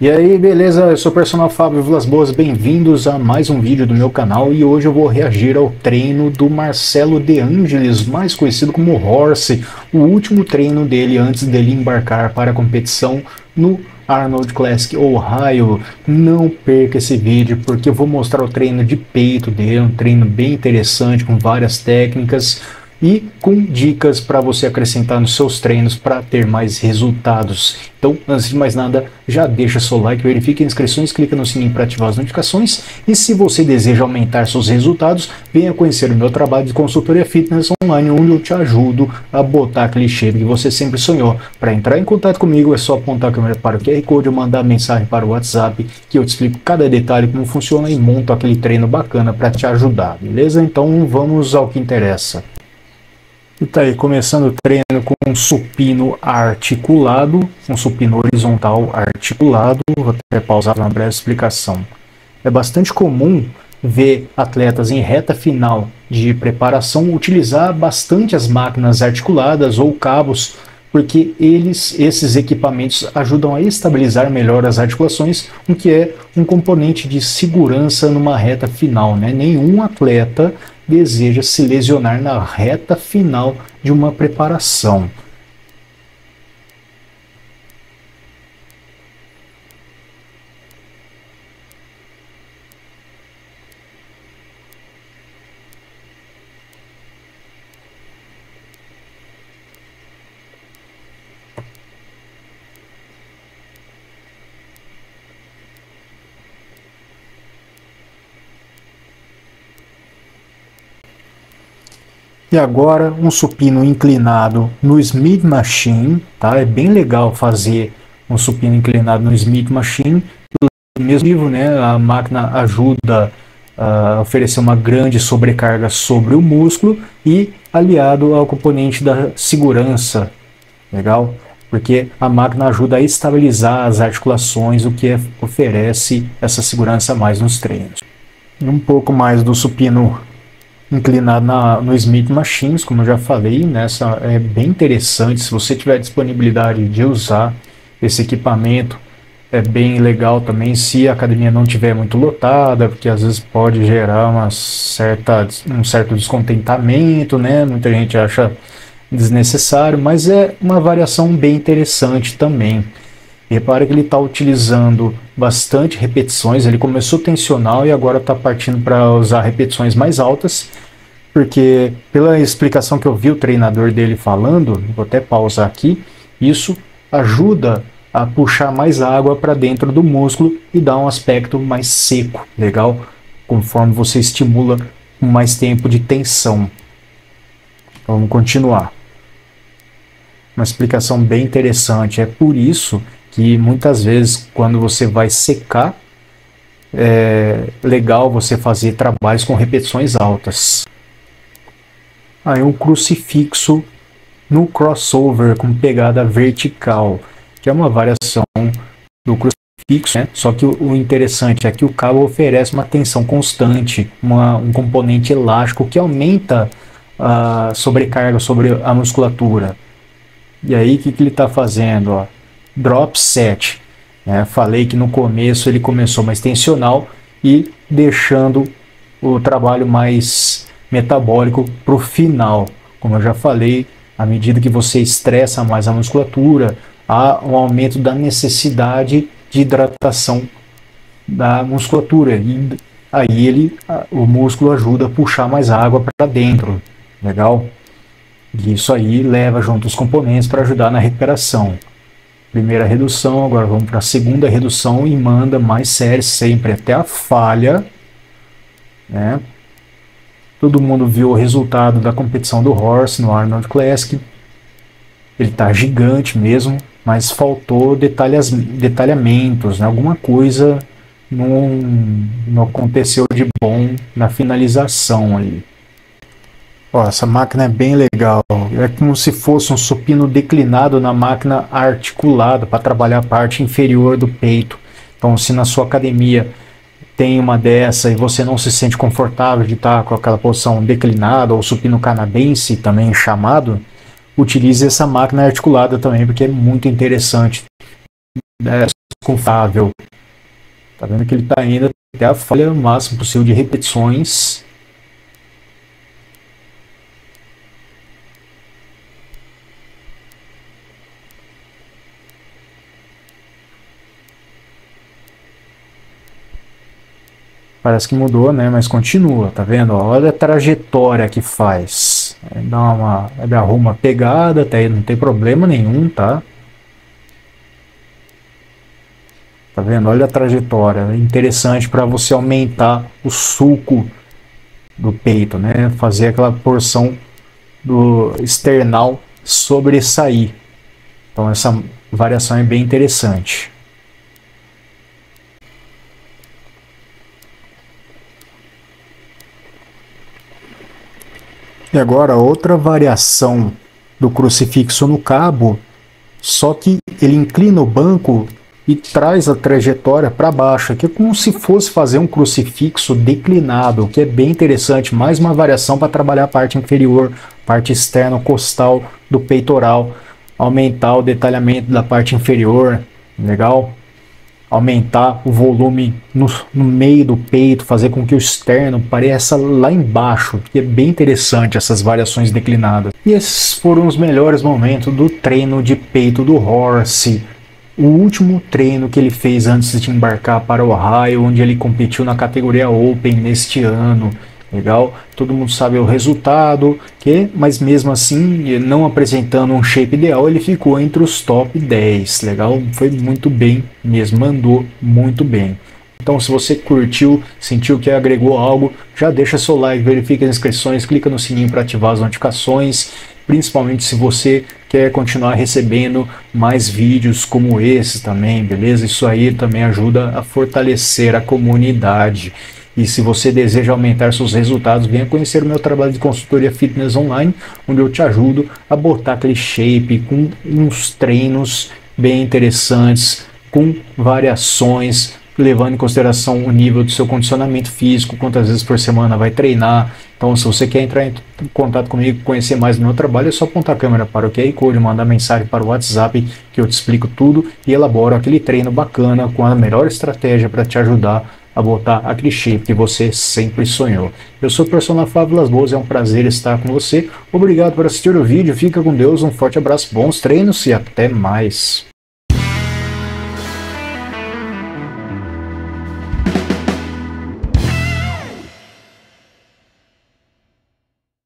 E aí, beleza? Eu sou o personal Fábio Vilas Boas, bem-vindos a mais um vídeo do meu canal e hoje eu vou reagir ao treino do Marcelo De Angelis, mais conhecido como Horse, o último treino dele antes dele embarcar para a competição no Arnold Classic Ohio. Não perca esse vídeo porque eu vou mostrar o treino de peito dele, um treino bem interessante com várias técnicas e com dicas para você acrescentar nos seus treinos para ter mais resultados. Então, antes de mais nada, já deixa seu like, verifique as inscrições, clica no sininho para ativar as notificações e se você deseja aumentar seus resultados, venha conhecer o meu trabalho de consultoria fitness online, onde eu te ajudo a botar aquele shape que você sempre sonhou. Para entrar em contato comigo é só apontar a câmera para o QR Code ou mandar mensagem para o WhatsApp que eu te explico cada detalhe como funciona e monto aquele treino bacana para te ajudar, beleza? Então vamos ao que interessa. E tá aí, começando o treino com um supino articulado, um supino horizontal articulado. Vou até pausar para uma breve explicação. É bastante comum ver atletas em reta final de preparação utilizar bastante as máquinas articuladas ou cabos, porque esses equipamentos ajudam a estabilizar melhor as articulações, o que é um componente de segurança numa reta final, né? Nenhum atleta deseja se lesionar na reta final de uma preparação. E agora um supino inclinado no Smith Machine, tá? É bem legal fazer um supino inclinado no Smith Machine, do mesmo nível, né? A máquina ajuda a oferecer uma grande sobrecarga sobre o músculo e aliado ao componente da segurança, legal? Porque a máquina ajuda a estabilizar as articulações, o que oferece essa segurança a mais nos treinos. E um pouco mais do supino inclinado no Smith Machines, como eu já falei, nessa é bem interessante. Se você tiver disponibilidade de usar esse equipamento, é bem legal também se a academia não estiver muito lotada, porque às vezes pode gerar um certo descontentamento, né? Muita gente acha desnecessário, mas é uma variação bem interessante também. Repara que ele está utilizando bastante repetições, ele começou tensional e agora está partindo para usar repetições mais altas, porque pela explicação que eu vi o treinador dele falando, vou até pausar aqui, isso ajuda a puxar mais água para dentro do músculo e dá um aspecto mais seco, legal? Conforme você estimula com mais tempo de tensão. Então, vamos continuar. Uma explicação bem interessante, é por isso que muitas vezes quando você vai secar, é legal você fazer trabalhos com repetições altas. Aí um crucifixo no crossover com pegada vertical, que é uma variação do crucifixo, né? Só que o interessante é que o cabo oferece uma tensão constante, um componente elástico que aumenta a sobrecarga sobre a musculatura. E aí o que ele está fazendo? Ó? Drop set. Falei que no começo ele começou mais tensional e deixando o trabalho mais metabólico para o final. Como eu já falei, à medida que você estressa mais a musculatura, há um aumento da necessidade de hidratação da musculatura. E aí o músculo ajuda a puxar mais água para dentro. Legal? E isso aí leva junto os componentes para ajudar na recuperação. Primeira redução, agora vamos para a segunda redução e manda mais série sempre até a falha, né? Todo mundo viu o resultado da competição do Horse no Arnold Classic. Ele está gigante mesmo, mas faltou detalhamentos, né? Alguma coisa não aconteceu de bom na finalização ali. Ó, essa máquina é bem legal, é como se fosse um supino declinado na máquina articulada para trabalhar a parte inferior do peito. Então, se na sua academia tem uma dessa e você não se sente confortável de estar com aquela posição declinada ou supino canadense também chamado, utilize essa máquina articulada também, porque é muito interessante. confortável. Tá vendo que ele está indo até a falha máxima possível de repetições. Parece que mudou, né? Mas continua, tá vendo? Olha a trajetória que faz. Ele arruma a pegada, até aí não tem problema nenhum, tá? Tá vendo? Olha a trajetória. É interessante para você aumentar o sulco do peito, né? Fazer aquela porção do external sobressair. Então essa variação é bem interessante. E agora outra variação do crucifixo no cabo, só que ele inclina o banco e traz a trajetória para baixo, que é como se fosse fazer um crucifixo declinado, que é bem interessante. Mais uma variação para trabalhar a parte inferior, parte externa costal do peitoral, aumentar o detalhamento da parte inferior, legal? Aumentar o volume no meio do peito, fazer com que o externo pareça lá embaixo, que é bem interessante essas variações declinadas. E esses foram os melhores momentos do treino de peito do Horace, o último treino que ele fez antes de embarcar para o Ohio, onde ele competiu na categoria Open neste ano. Legal? Todo mundo sabe o resultado, mas mesmo assim, não apresentando um shape ideal, ele ficou entre os top 10. Legal? Foi muito bem mesmo, mandou muito bem. Então, se você curtiu, sentiu que agregou algo, já deixa seu like, verifica as inscrições, clica no sininho para ativar as notificações, principalmente se você quer continuar recebendo mais vídeos como esse também, beleza? Isso aí também ajuda a fortalecer a comunidade. E se você deseja aumentar seus resultados, venha conhecer o meu trabalho de consultoria fitness online, onde eu te ajudo a botar aquele shape com uns treinos bem interessantes, com variações, levando em consideração o nível do seu condicionamento físico, quantas vezes por semana vai treinar. Então, se você quer entrar em contato comigo, conhecer mais do meu trabalho, é só apontar a câmera para o QR Code, mandar mensagem para o WhatsApp, que eu te explico tudo e elaboro aquele treino bacana com a melhor estratégia para te ajudar a botar aquele shape que você sempre sonhou. Eu sou o personal Flávio Vilas Boas, é um prazer estar com você. Obrigado por assistir o vídeo, fica com Deus, um forte abraço, bons treinos e até mais.